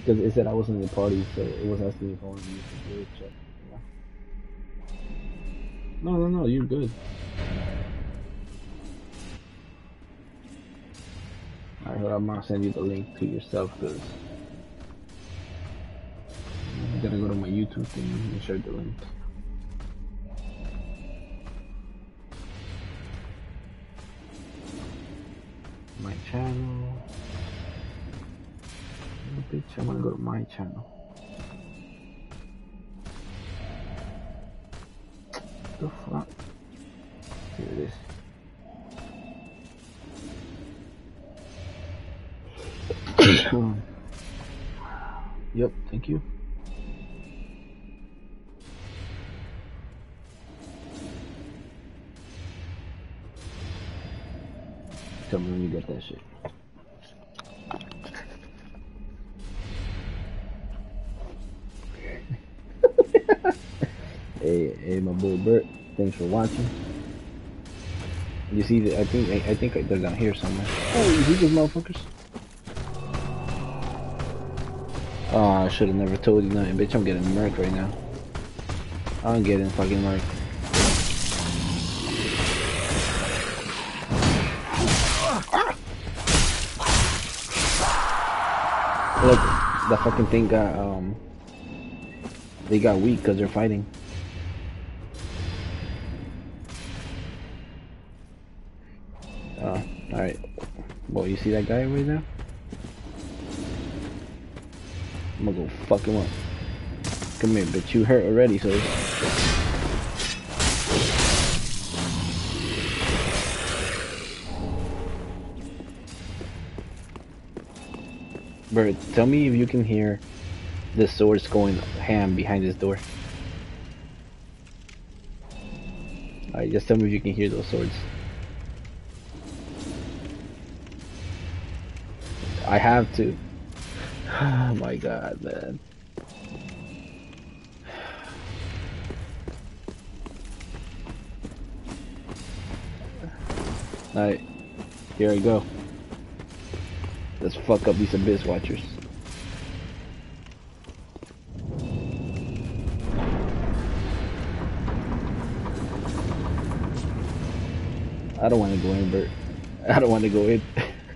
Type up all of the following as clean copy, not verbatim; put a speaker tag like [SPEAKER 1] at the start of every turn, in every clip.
[SPEAKER 1] Because it said I wasn't in the party, so it was asking if I wanted to use the voice chat. Yeah. No, no, no, you're good. Alright, hold on, I'm gonna send you the link to yourself because you gotta go to my YouTube thing and share the link. My channel. Oh, bitch, I'm gonna go to my channel. The fuck? Here it is. Yep, thank you. Tell me when you get that shit. Hey, my boy Bert. Thanks for watching. You see, I think they're down here somewhere. Oh, you see those motherfuckers? Oh, I should have never told you nothing, bitch. I'm getting murked right now. I'm getting fucking murked. Look, that fucking thing got they got weak because they're fighting. Alright. Well, you see that guy right now? I'm gonna go fuck him up. Come here, bitch. You hurt already, so. Bert, tell me if you can hear the swords going ham behind this door. Alright, just tell me if you can hear those swords. I have to. Oh my god, man. Alright, here I go. Let's fuck up these Abyss Watchers. I don't want to go in, Bert. I don't want to go in.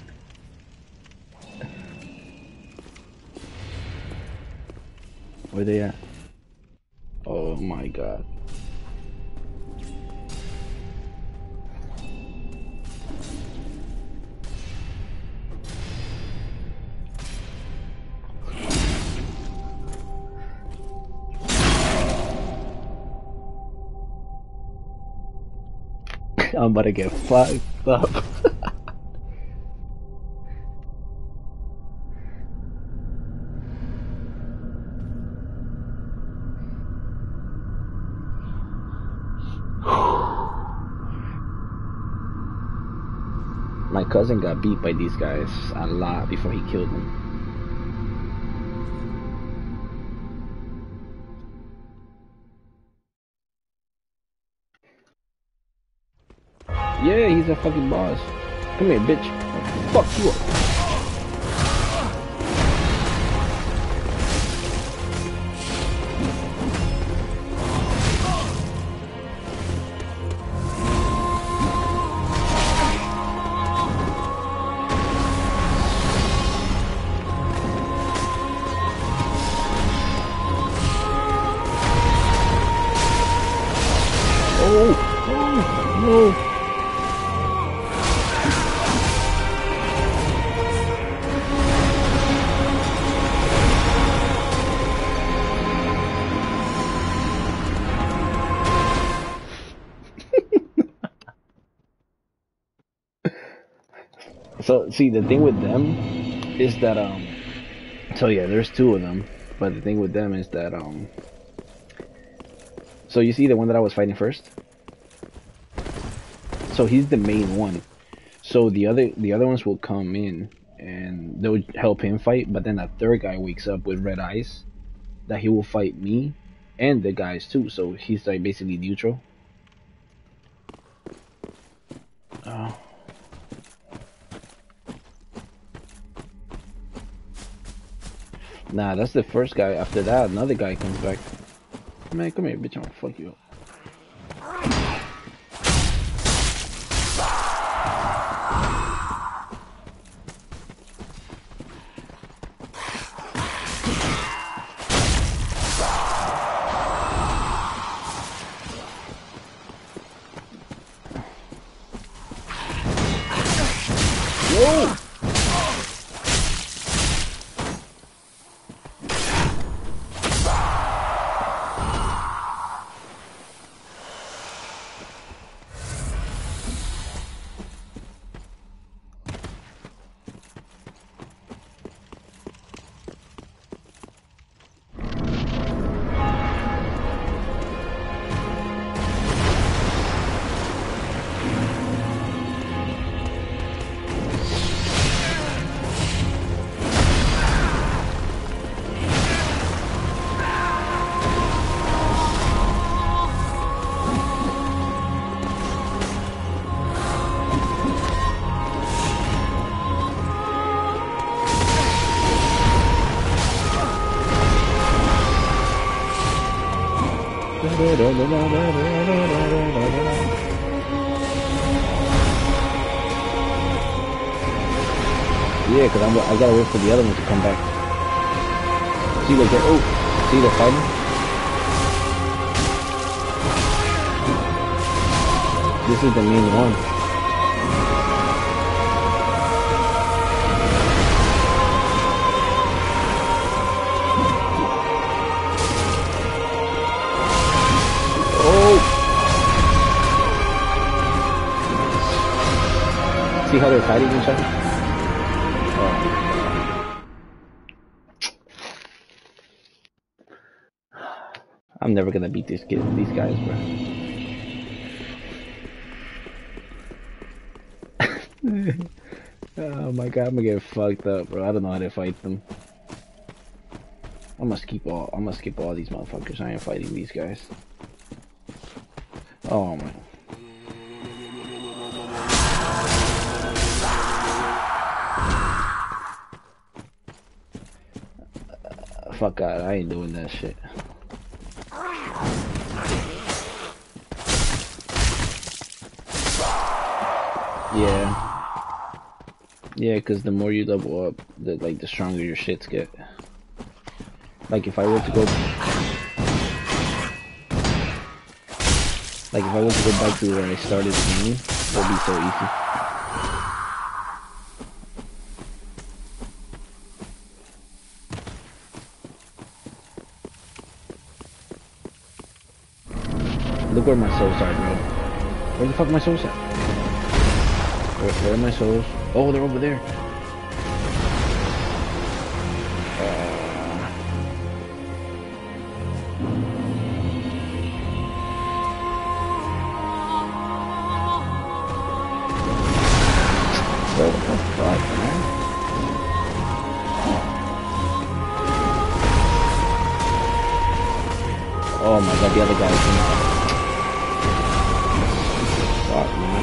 [SPEAKER 1] Where they at? Oh my god. I'm about to get fucked up. My cousin got beat by these guys a lot before he killed them. Yeah, he's a fucking boss. Come here, bitch. I'll fuck you up. Oh, no. So, see, the thing with them is that, so yeah, there's two of them, but the thing with them is that, so you see the one that I was fighting first? So he's the main one. So the other ones will come in and they'll help him fight, but then a third guy wakes up with red eyes that he will fight me and the guys too. So he's like basically neutral. Oh. Nah, that's the first guy. After that, another guy comes back. Man, come here, bitch. I'm gonna fuck you up. Whoa! Yeah, because I gotta wait for the other one to come back. See, like, oh, see, they're fighting. This is the main one. Oh! See how they're fighting each other? I'm never gonna beat these guys, bro. Oh my god, I'm gonna get fucked up, bro. I don't know how to fight them. I must skip all these motherfuckers. I ain't fighting these guys. Oh my. Fuck God, I ain't doing that shit. Yeah. Yeah, because the more you level up, the stronger your shits get. Like if I were to go back to where I started playing, it would be so easy. Look where my souls are, bro. Where the fuck are my souls at? Where are my souls? Oh, they're over there. What the fuck, man? Oh my god, the other guy's in. Fuck, man.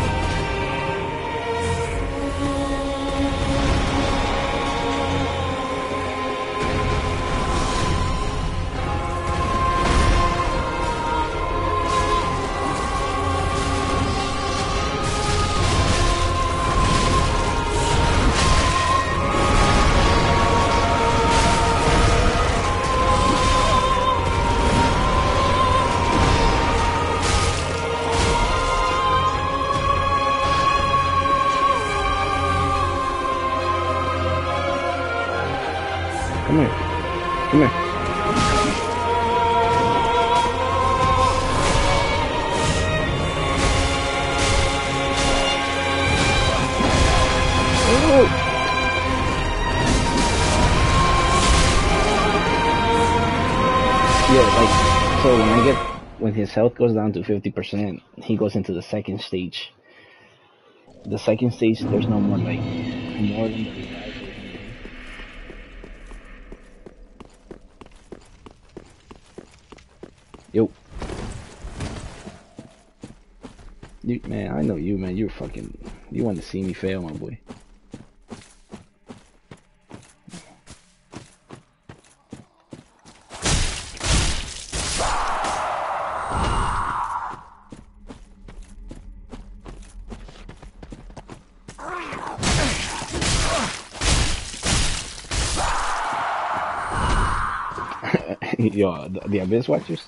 [SPEAKER 1] Come here. Come here. Oh. Yeah, like, so when his health goes down to 50%, he goes into the second stage. The second stage, there's no more, like, more than the revive or anything. Yo. Man, I know you, man. You want to see me fail, my boy. Yo, the Abyss Watchers.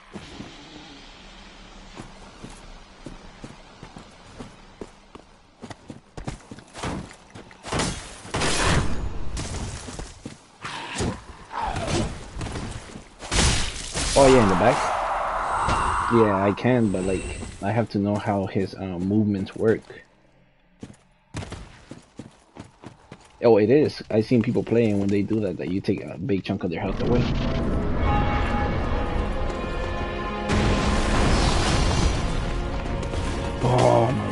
[SPEAKER 1] Oh yeah, in the back. Yeah, I can, but like I have to know how his movements work. Oh, it is. I've seen people playing when they do that. That you take a big chunk of their health away. Oh my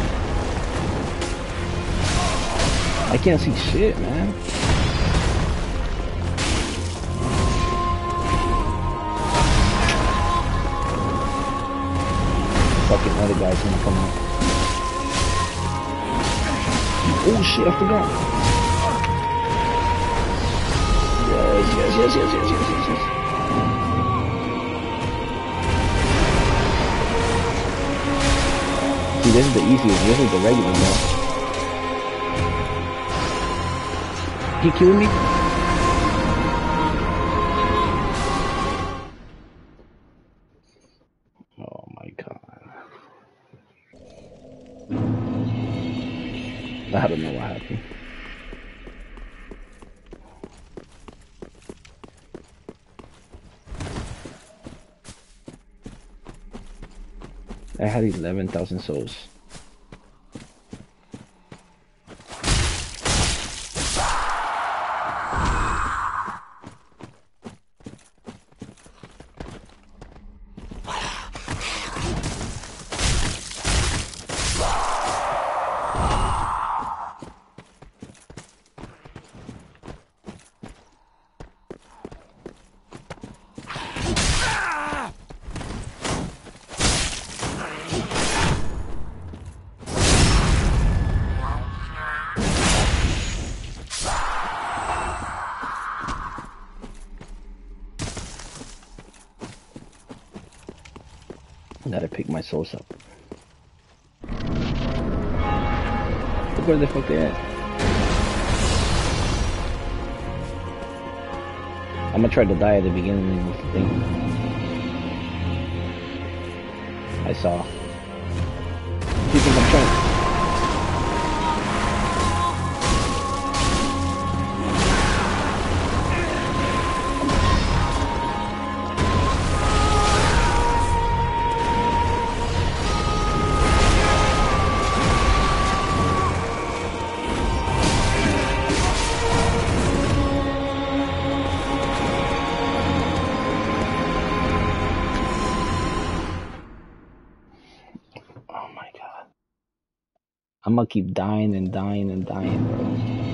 [SPEAKER 1] god! I can't see shit, man. Fucking other guys gonna come out. Oh shit! I forgot. Yes, yes, yes, yes, yes, yes, yes, yes. See, this is the easy one. This is the regular one. He killed me? Oh my god. I don't know what happened. I had 11,000 souls. I gotta pick my souls up. Look where the fuck they at. I'm gonna try to die at the beginning of the thing. I saw. You think I'm trying? Oh my god. I'm gonna keep dying and dying and dying, bro.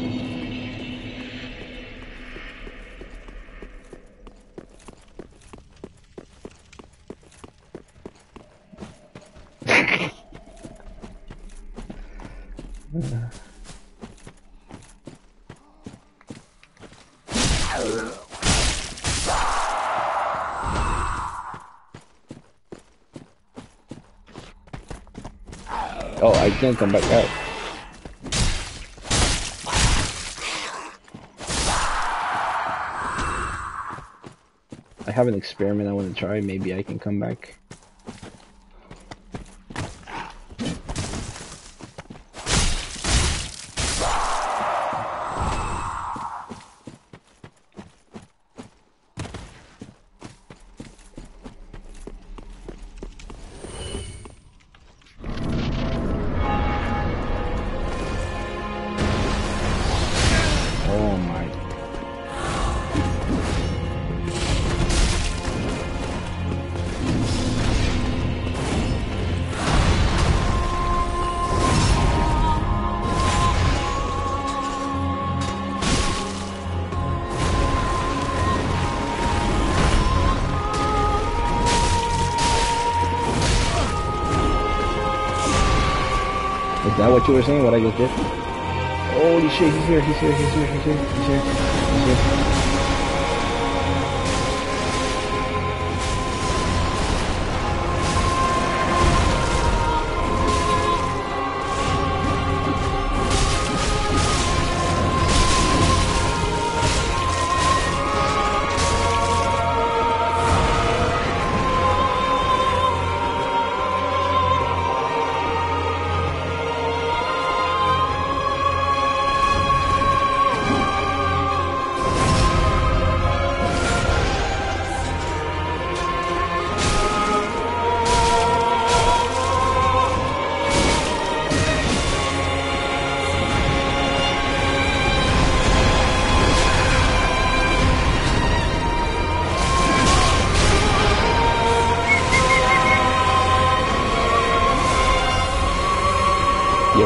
[SPEAKER 1] Oh, I can't come back out. I have an experiment I want to try. Maybe I can come back. Oh my. Is that what you were saying? What I just did? Holy shit, he's here, he's here, he's here, he's here, he's here, he's here.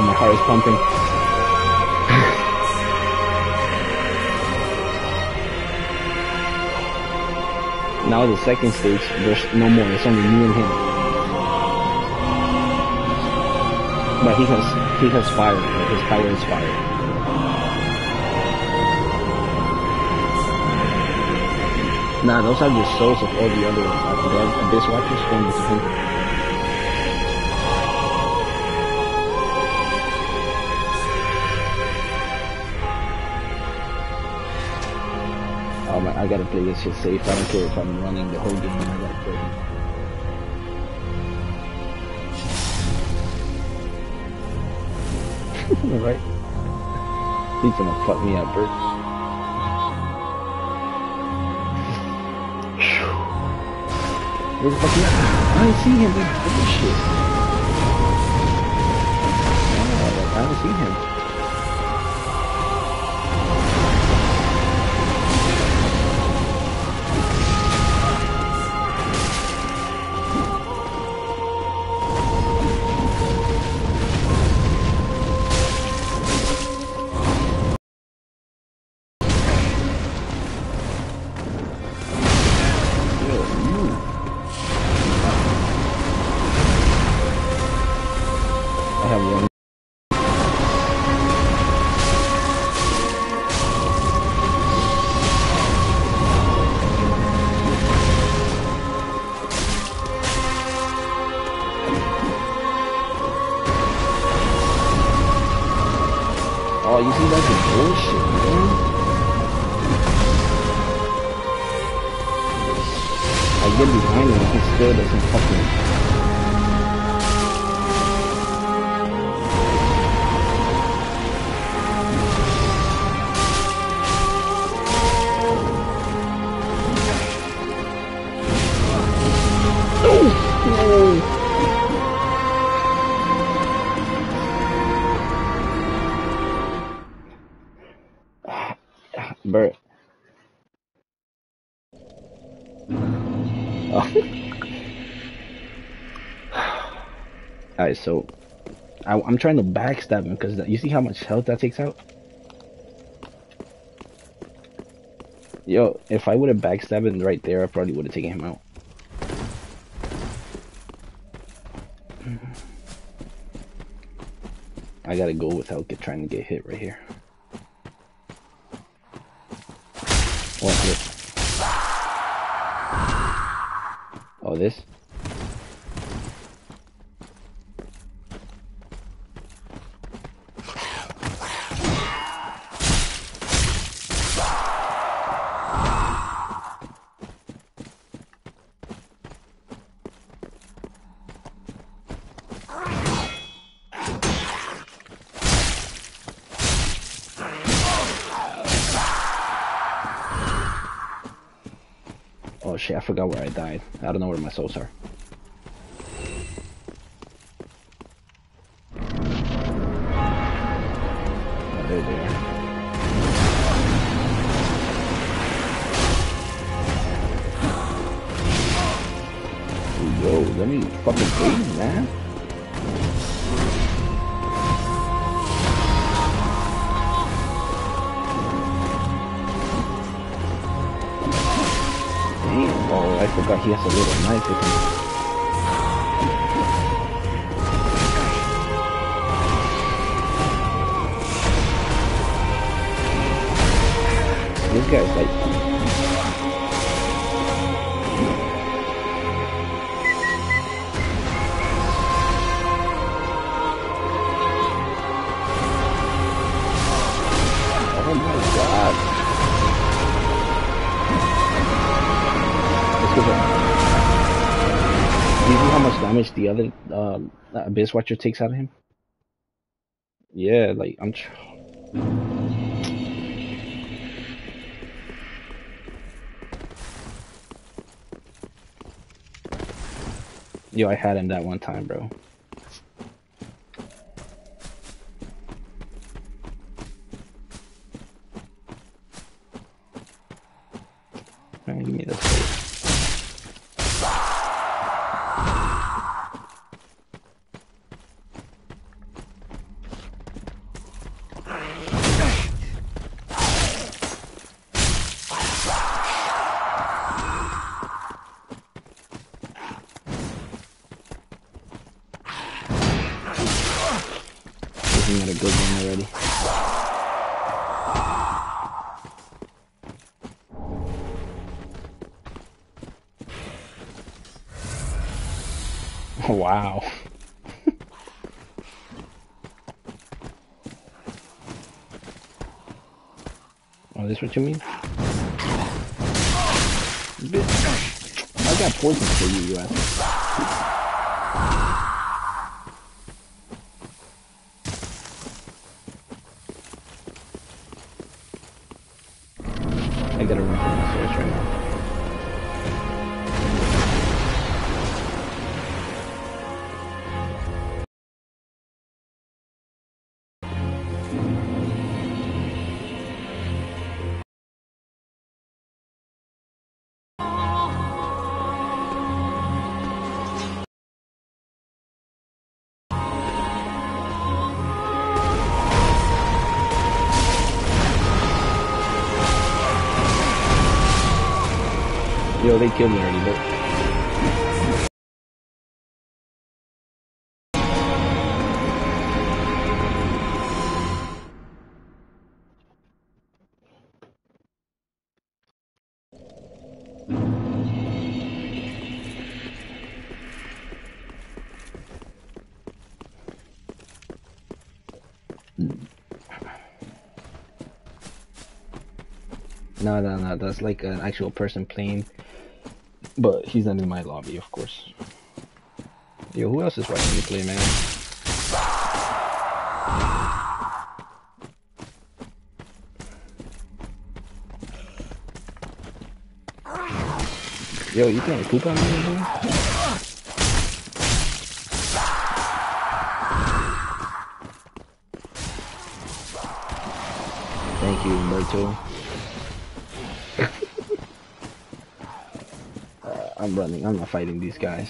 [SPEAKER 1] my heart is pumping. Now the second stage, there's no more. It's only me and him. But he has fire. Like his power is fire. Nah, those are the souls of all the other Abyss Watchers going to him. Oh man, I gotta play this shit safe. I don't care if I'm running the whole game. I gotta play him. Right? He's gonna fuck me up, bro. Where the fuck is he? I didn't see him, dude. What the shit? Oh, I don't see him. Oh, you see, that's the bullshit, man. I get behind him, he still doesn't fucking... Bert. Oh. Alright, so I'm trying to backstab him because you see how much health that takes out? Yo, if I would have backstabbed him right there, I probably would have taken him out. I gotta go without trying to get hit right here. What's this? Oh, this? Oh shit, I forgot where I died. I don't know where my souls are. Oh, there they are. Yo, let me fucking breathe, man. Oh, I forgot he has a little knife with him. This guy's like... Oh my god. Do you see how much damage the other Abyss Watcher takes out of him? Yeah, like Yo, I had him that one time, bro. Alright, give me this place. already. Wow. Oh, this what you mean? Bitch. I got poison for you, you ass. I gotta run for my source right now. Yo, they killed me already, but no, that's like an actual person playing, but he's not in my lobby, of course. Yo, who else is watching me play, man? Yo, you throwing poop on me, man? Thank you, Umberto. I'm running. I'm not fighting these guys.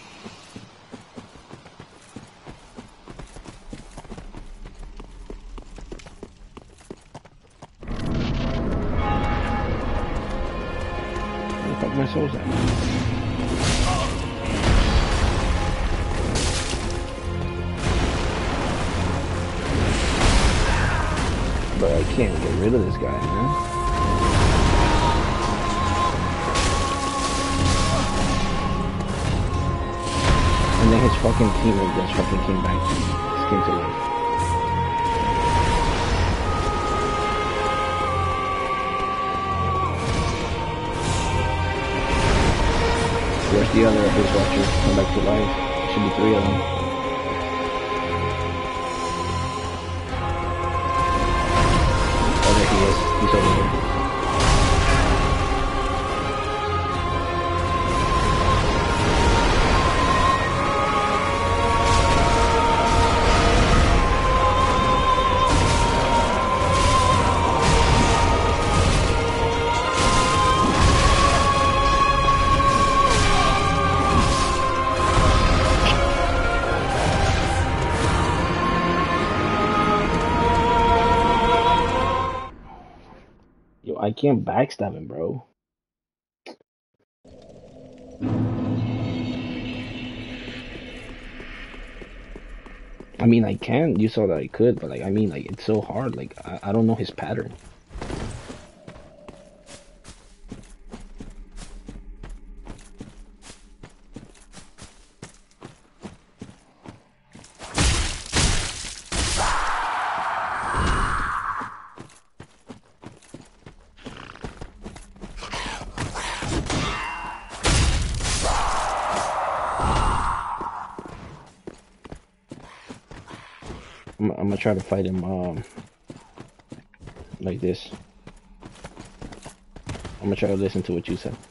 [SPEAKER 1] Where the fuck my souls at? But I can't get rid of this guy, man. And then his fucking teammate just fucking came back to life. Where's the other of his watchers? Come back to life. Should be 3 of them. Oh, there he is. He's over there. Yo, I can't backstab him, bro. I mean, I can. You saw that I could, but like, I mean, like, it's so hard. Like, I don't know his pattern. I'm gonna try to fight him like this. I'm gonna try to listen to what you said,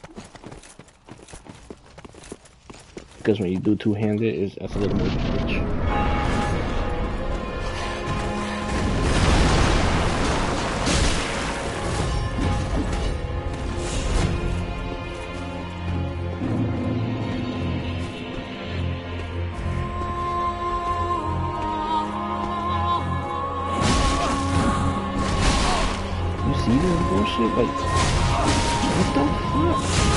[SPEAKER 1] because when you do two-handed, that's a little more damage. See this bullshit? Like, what the fuck?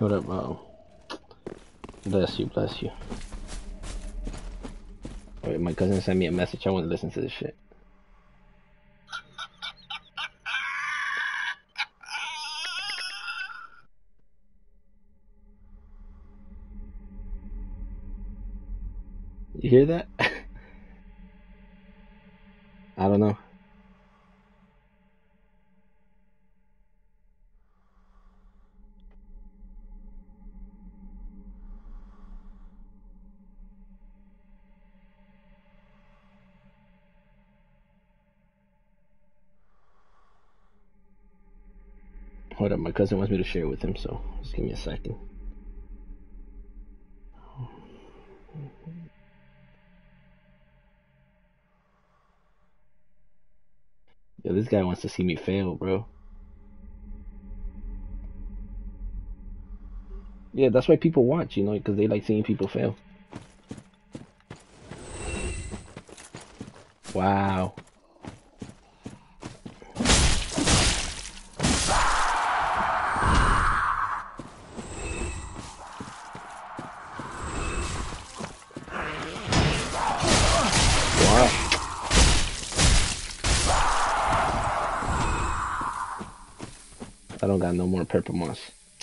[SPEAKER 1] Hold up, bless you, bless you. Alright, my cousin sent me a message. I want to listen to this shit. You hear that? I don't know. Hold up, my cousin wants me to share it with him, so just give me a second. Yo, this guy wants to see me fail, bro. Yeah, that's why people watch, you know, because they like seeing people fail. Wow. I don't got no more purple moss.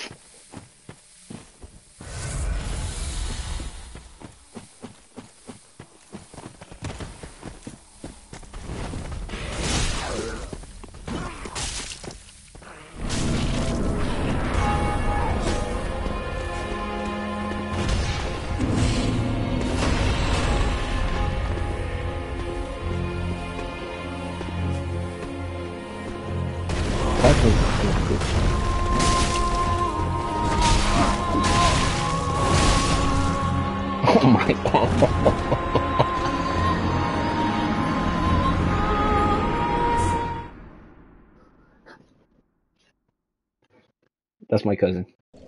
[SPEAKER 1] Oh my god. That's my cousin.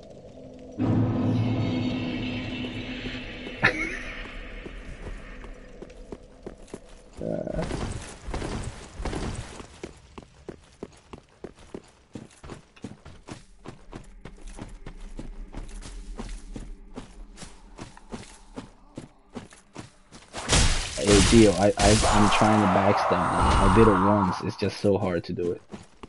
[SPEAKER 1] Hey Gio, I'm trying to backstab them. I did it once. It's just so hard to do it.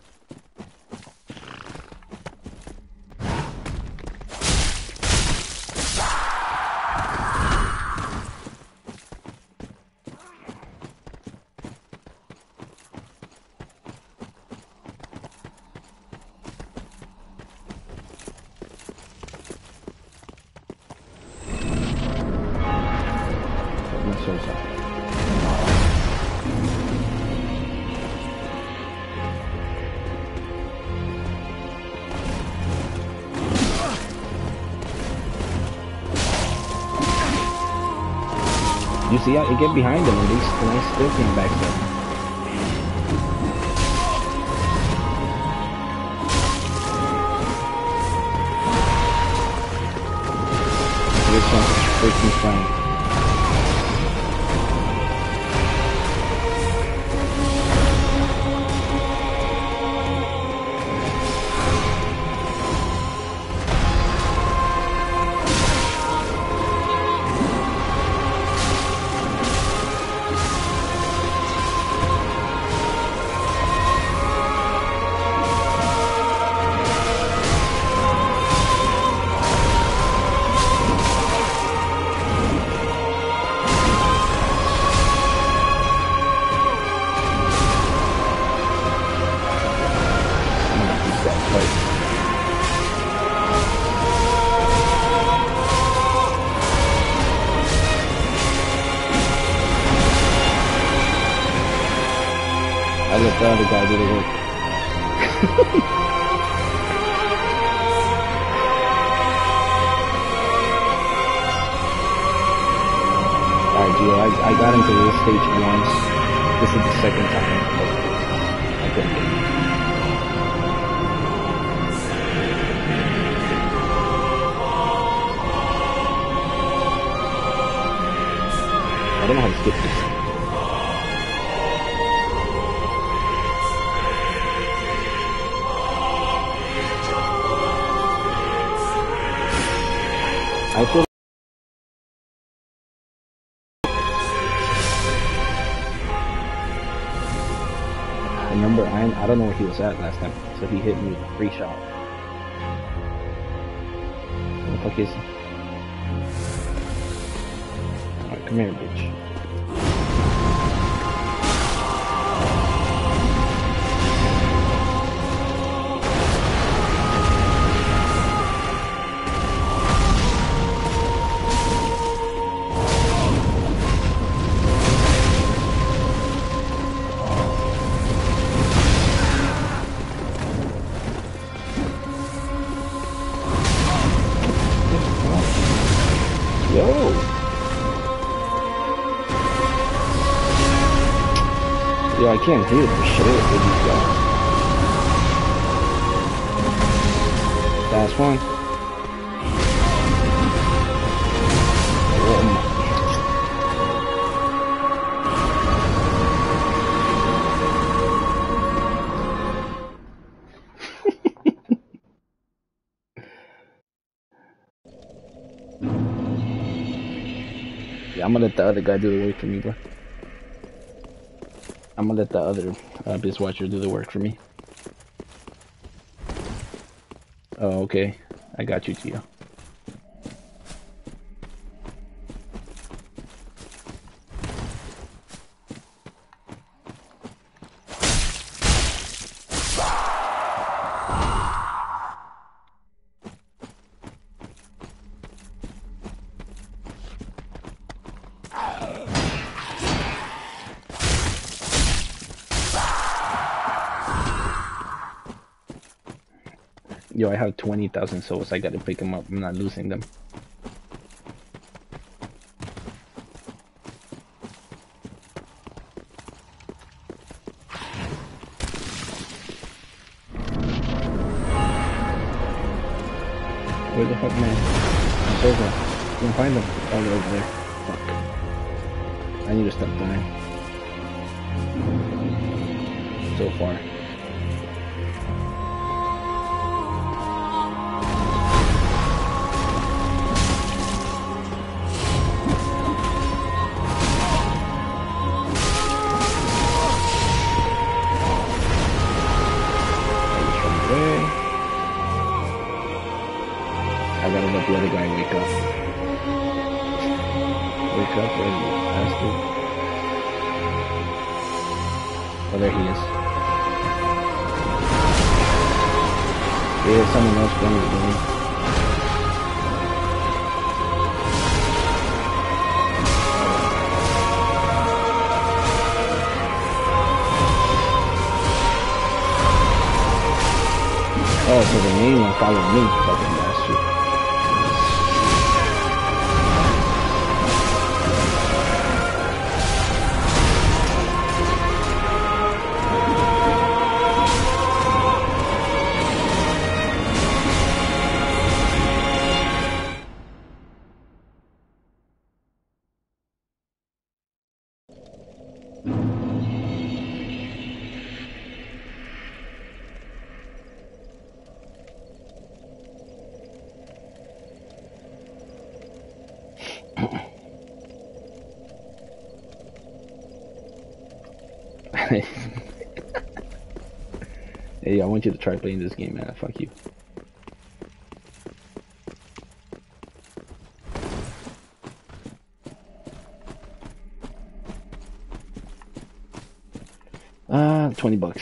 [SPEAKER 1] I'm so sorry. You see, I get behind them and I still can't backstab them. This one's freaking flying. I let the other guy do the work. Alright, Gio, I got into this stage once. This is the second time. I couldn't get it. I don't know how to skip this. I feel. Remember, I don't know where he was at last time, so he hit me with a free shot. What the fuck is he? Alright, come here, bitch. Yo, I can't do this shit with these guys. Last one. Yeah, I'm gonna let the other guy do the work for me, bro. I'm gonna let the other biz watcher do the work for me. Oh, okay. I got you, Tio. Yo, I have 20,000 souls. I gotta pick them up. I'm not losing them. Where the fuck, man? It's over. You can find them. Oh, they're over there. Fuck. I need to stop dying. So far. I gotta let the other guy wake up. Wake up, or you bastard. Oh, there he is. Yeah, someone else running the game. Oh, so the name will follow me, fucking bastard. Hey, I want you to try playing this game, man. Fuck you. $20.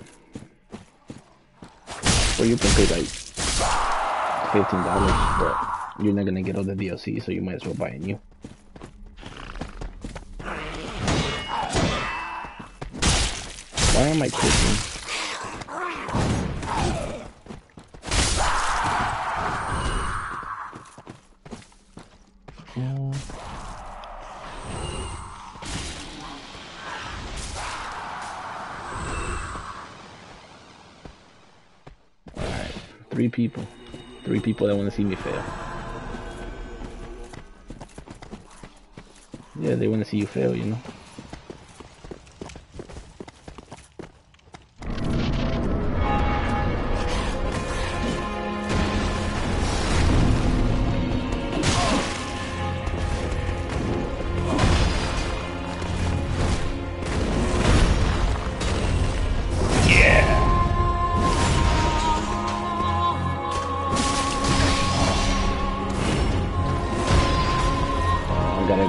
[SPEAKER 1] Or you can pay like $15, but you're not gonna get all the DLC, so you might as well buy a new. Why am I clicking? Alright, three people. Three people that want to see me fail. Yeah, they want to see you fail, you know?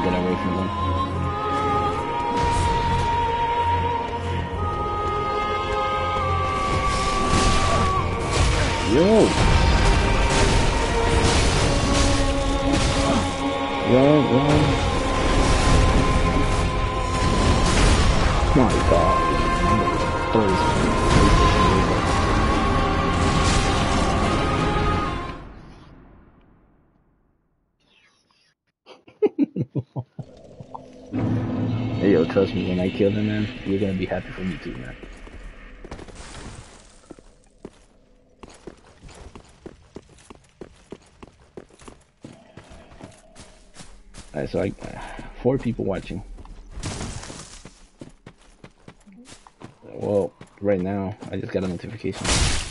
[SPEAKER 1] get away from them. Yo! Run. My God. Throw this Hey, yo, trust me, when I kill them, man, you're gonna be happy for me too, man. Alright, so 4 people watching. Well, right now, I just got a notification.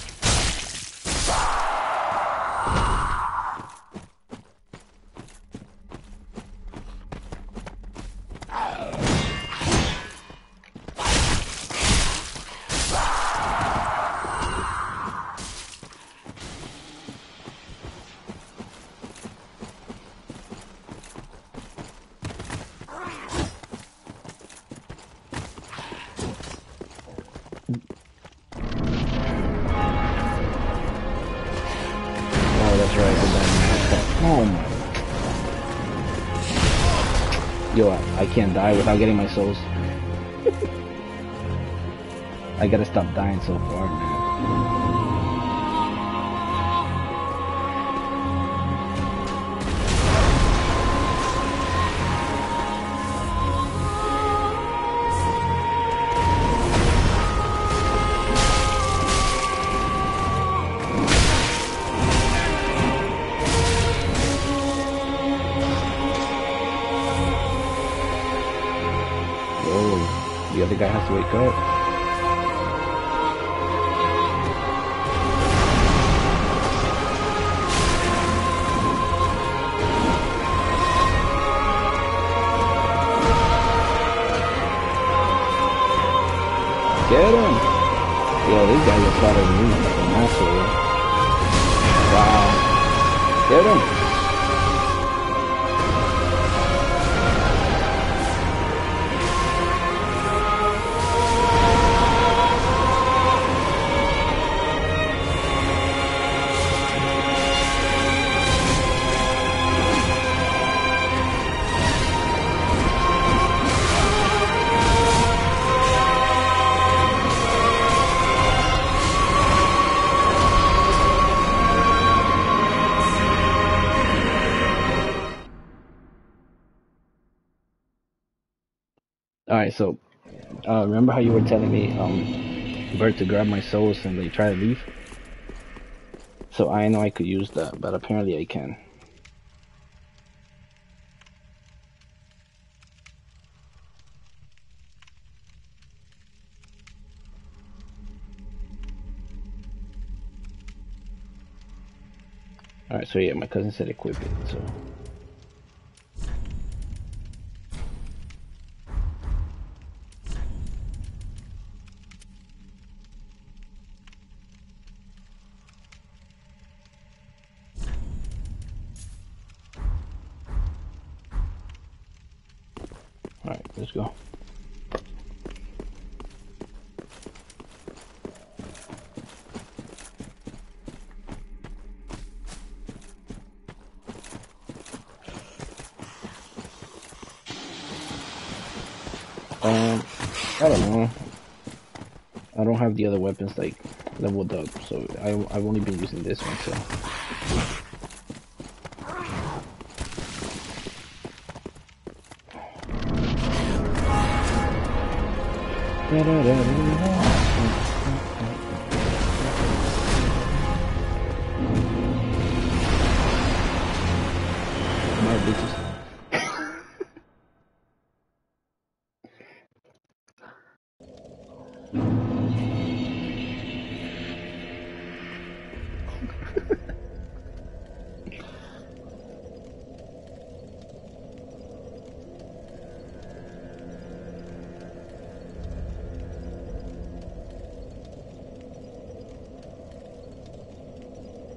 [SPEAKER 1] That's right, oh my. Yo, I can't die without getting my souls. I gotta stop dying so far, man. The other guy has to wake up. Get him! Yo, this guy just started moving like an asshole. Wow. Get him! Alright, so, remember how you were telling me, Bert to grab my souls and they try to leave? So I know I could use that, but apparently I can. Alright, so yeah, my cousin said equip it, so... Alright, let's go. I don't know. I don't have the other weapons like leveled up, so I've only been using this one, so... My bitches.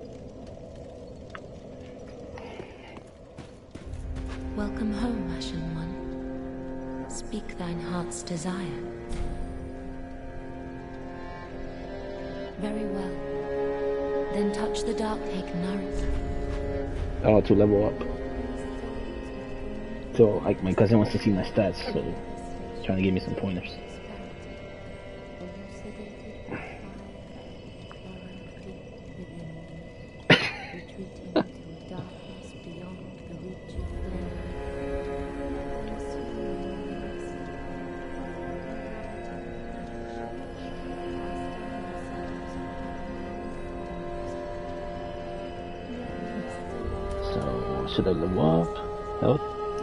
[SPEAKER 2] Welcome home, Ashen. Speak thine heart's desire. Very well. Then touch the dark cake Naruto.
[SPEAKER 1] Oh, to level up. So, like, my cousin wants to see my stats, so he's trying to give me some pointers. So, should I level up? Health?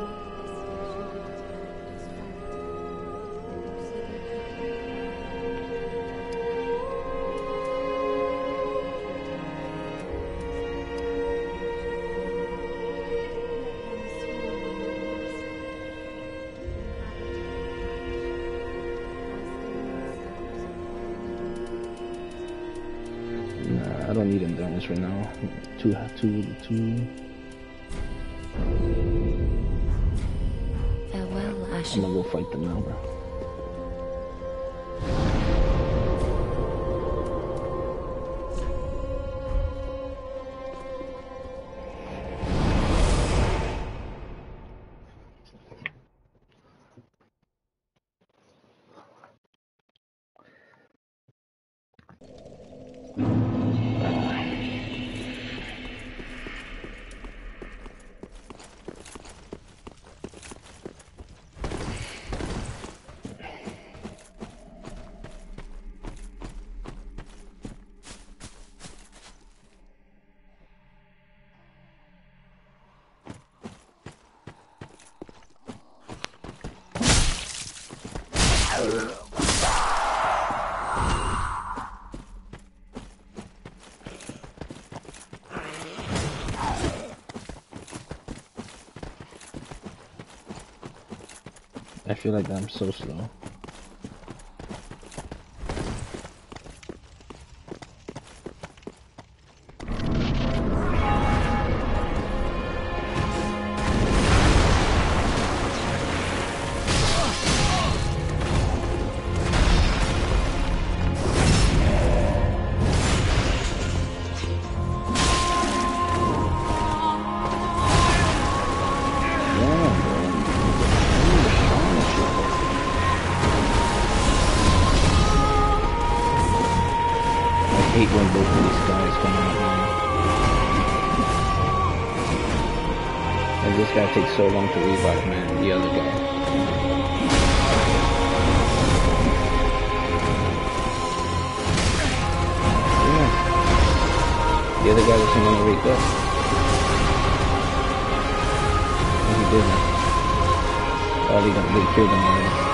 [SPEAKER 1] Nah, I don't need endurance right now. Two.
[SPEAKER 2] Farewell,
[SPEAKER 1] I'm gonna go fight them now, bro. I feel like I'm so slow. I hate when both of these guys come out here. And this guy takes so long to revive, man. The other guy. Yeah. The other guy doesn't want to wake up. No, he didn't. Oh, they killed him already.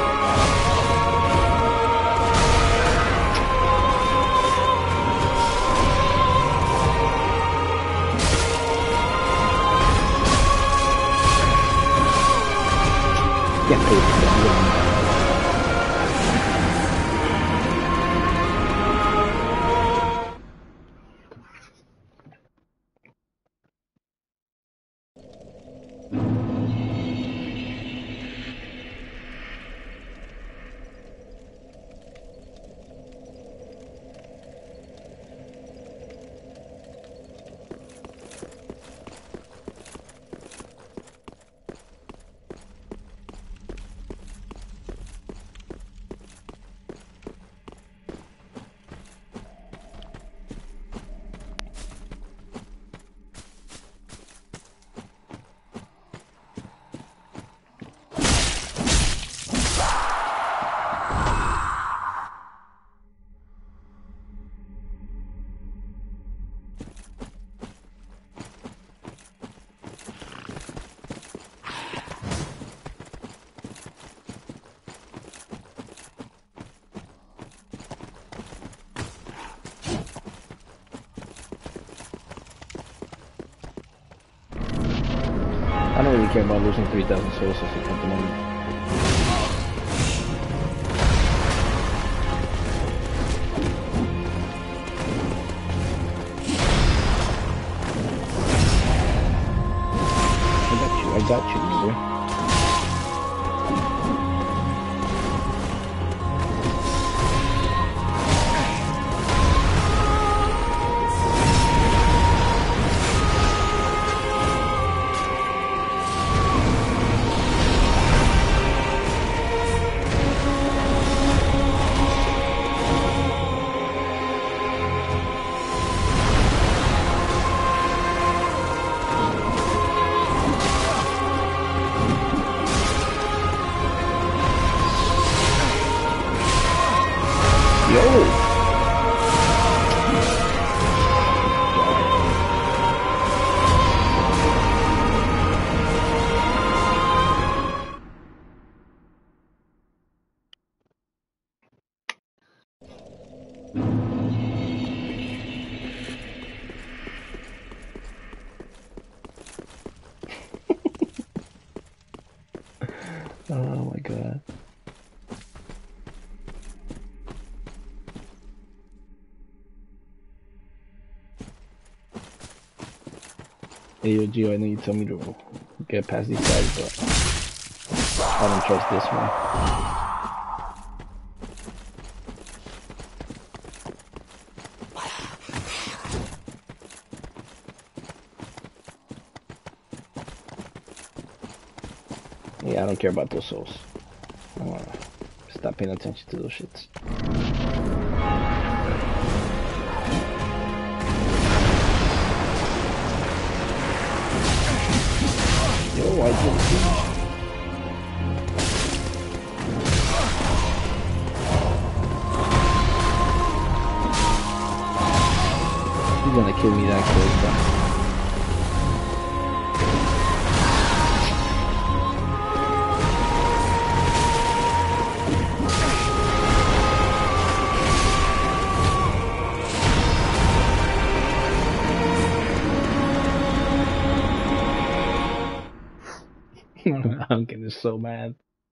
[SPEAKER 1] Yeah, please. I don't really care about losing 3,000 soul systems at the moment. I got you, nigga. god. Hey, yo, Gio, I know you told me to get past these guys, but I don't trust this one. Yeah, I don't care about those souls. I wanna stop paying attention to those shits. Yo, I didn't see you. He's gonna kill me that close, bro. I'm getting so mad.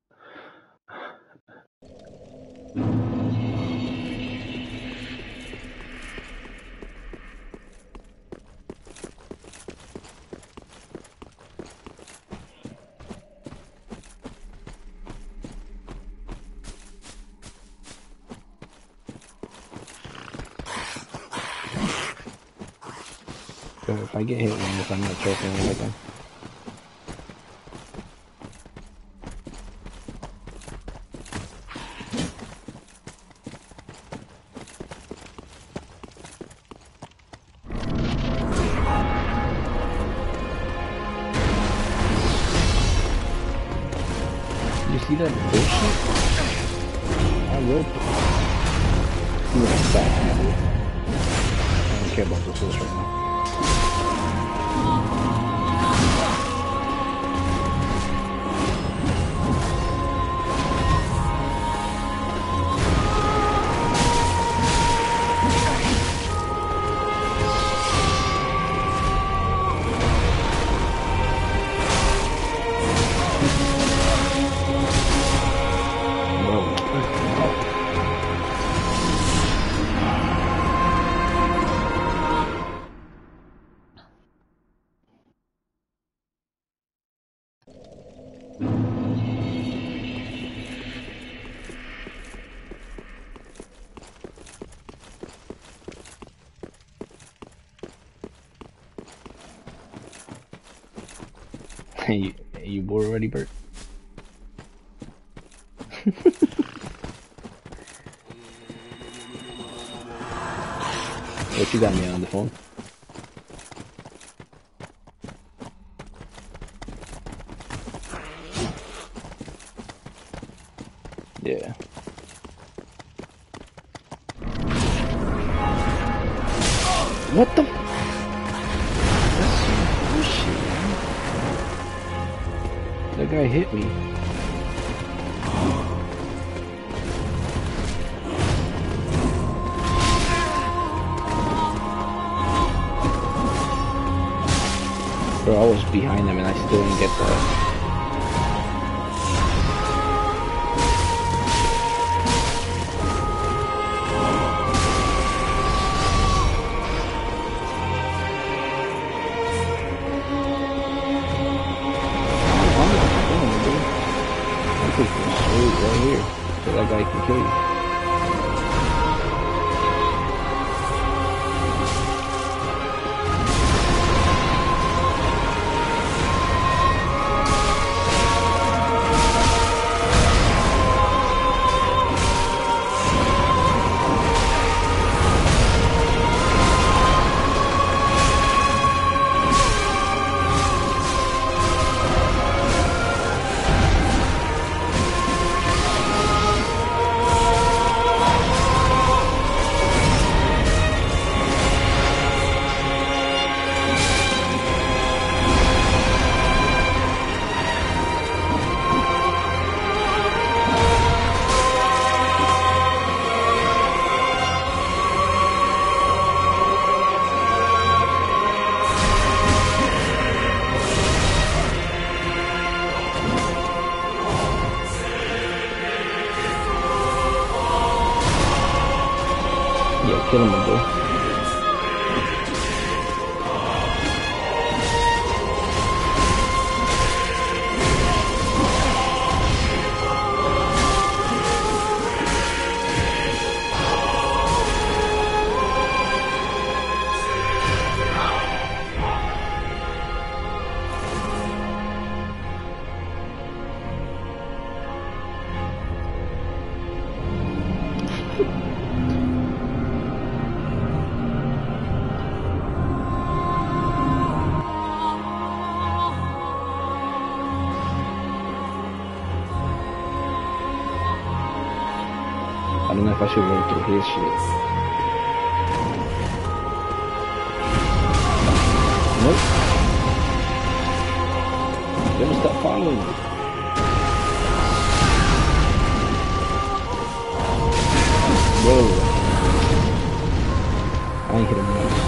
[SPEAKER 1] So if I get hit once, I'm not choking him again. You see that bullshit? I will see what I'm back. I don't care about this horse right now. You bored already, Bert? What you got me on the phone? Yeah. What the? That's some bullshit, man. That guy hit me. Bro, I was behind him and I still didn't get that. Right here, so that guy can kill you. kill him, bro. I don't know if I should run through his shit. Nope. Let me stop following me. Whoa. I ain't hit him once.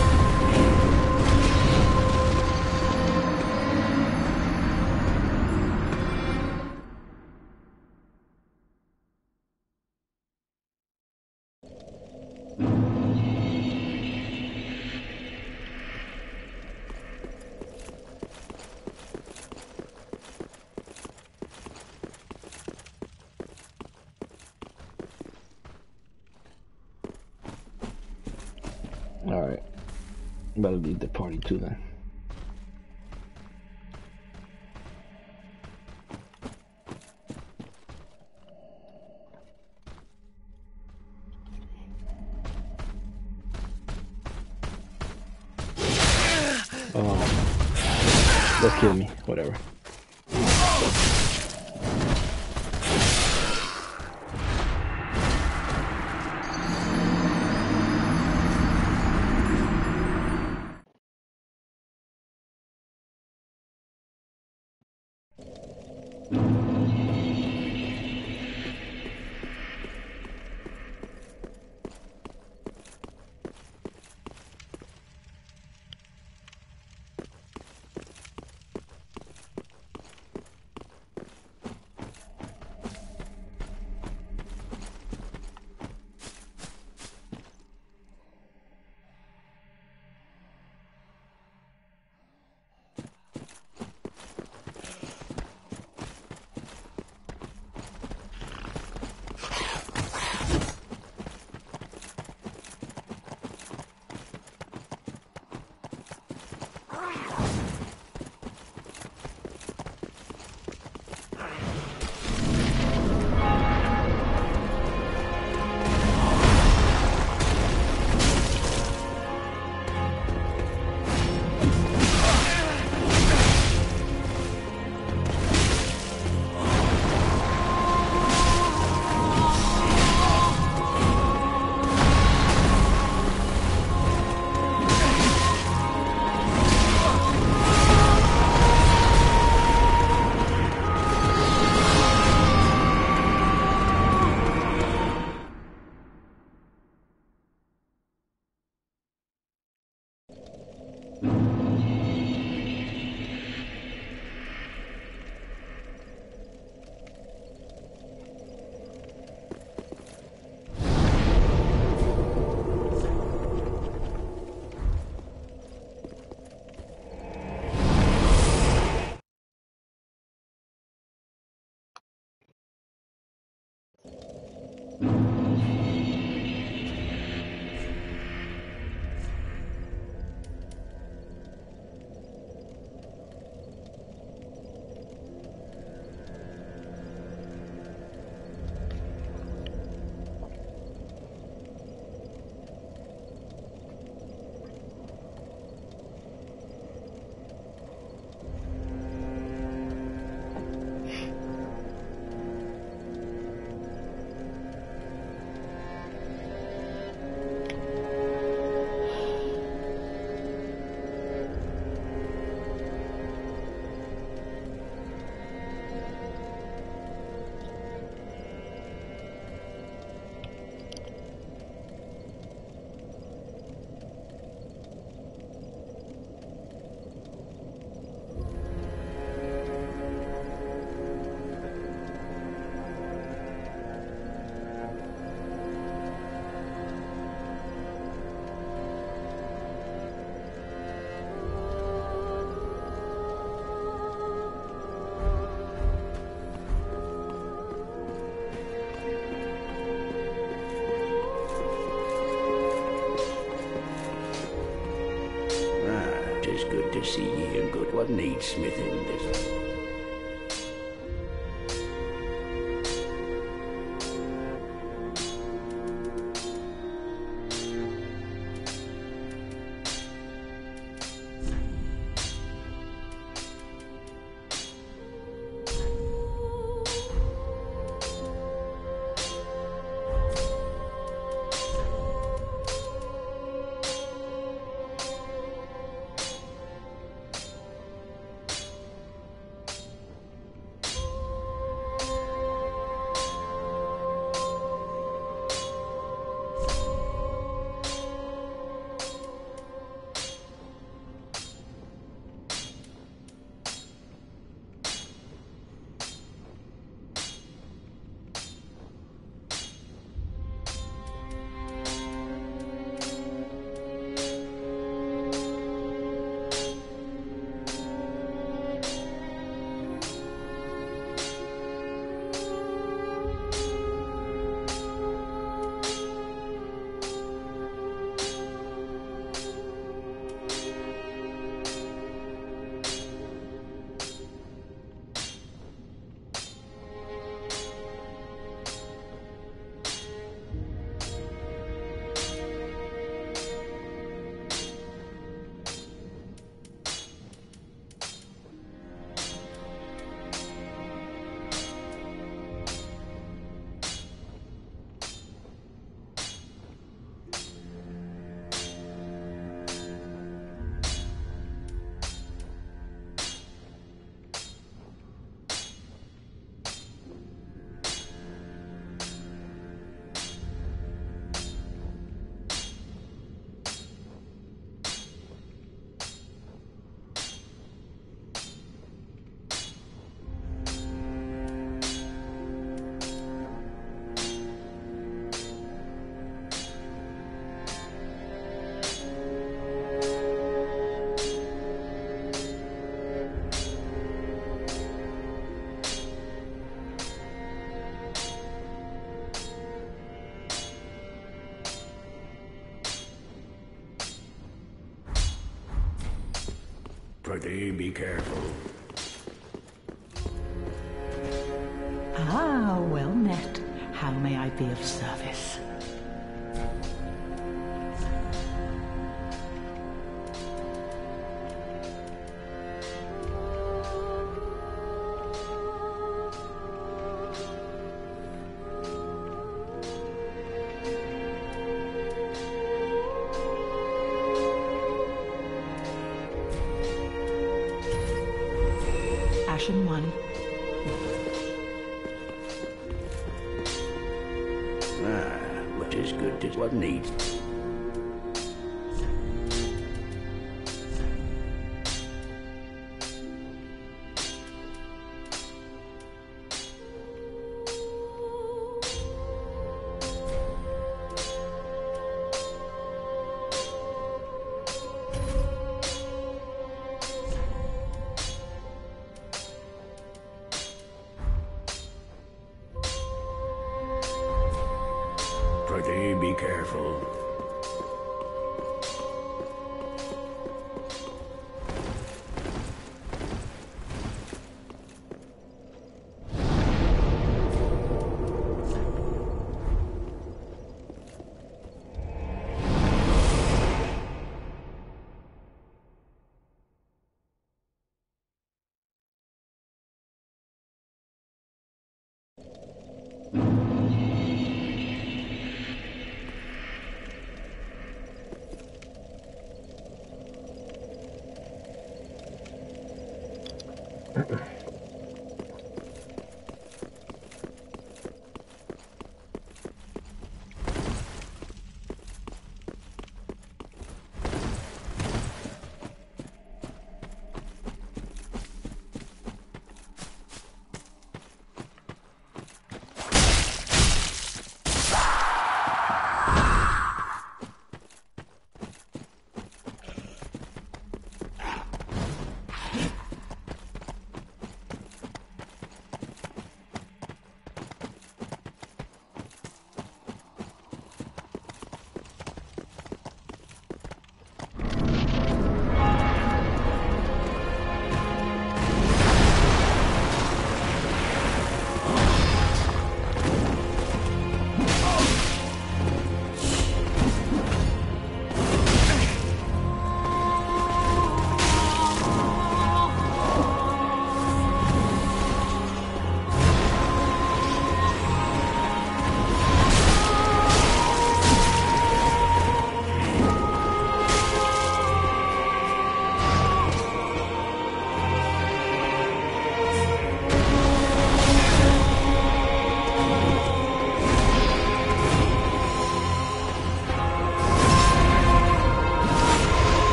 [SPEAKER 1] Alright. Better leave the party too then. Let's kill me. Whatever.
[SPEAKER 3] good to see ye, and good what needs smithing this. Prithee, be careful.
[SPEAKER 4] Ah, well met. How may I be of service? Ashen one.
[SPEAKER 3] What is good to what needs. Prithee, be careful.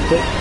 [SPEAKER 1] quick.